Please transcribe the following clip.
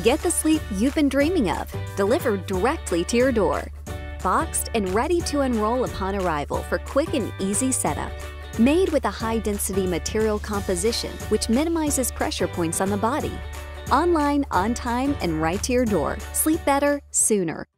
Get the sleep you've been dreaming of, delivered directly to your door. Boxed and ready to unroll upon arrival for quick and easy setup. Made with a high-density material composition which minimizes pressure points on the body. Online, on time, and right to your door. Sleep better, sooner.